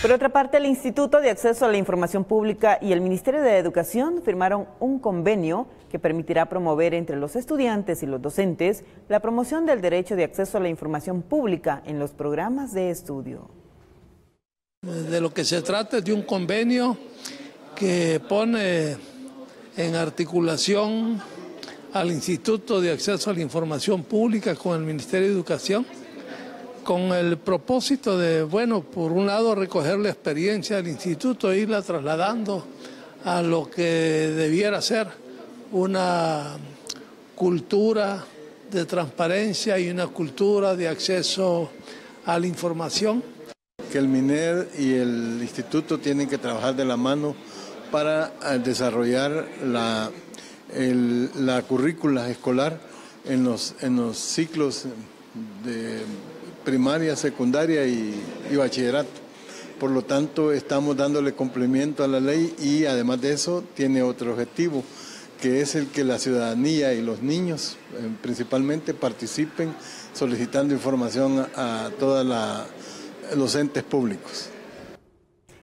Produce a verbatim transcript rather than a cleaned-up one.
Por otra parte, el Instituto de Acceso a la Información Pública y el Ministerio de Educación firmaron un convenio que permitirá promover entre los estudiantes y los docentes la promoción del derecho de acceso a la información pública en los programas de estudio. De lo que se trata es de un convenio que pone en articulación al Instituto de Acceso a la Información Pública con el Ministerio de Educación, con el propósito de, bueno, por un lado recoger la experiencia del instituto e irla trasladando a lo que debiera ser una cultura de transparencia y una cultura de acceso a la información. Que el MINER y el instituto tienen que trabajar de la mano para desarrollar la, el, la currícula escolar en los, en los ciclos de primaria, secundaria y, y bachillerato. Por lo tanto, estamos dándole cumplimiento a la ley y además de eso tiene otro objetivo, que es el que la ciudadanía y los niños eh, principalmente participen solicitando información a, a todos los entes públicos.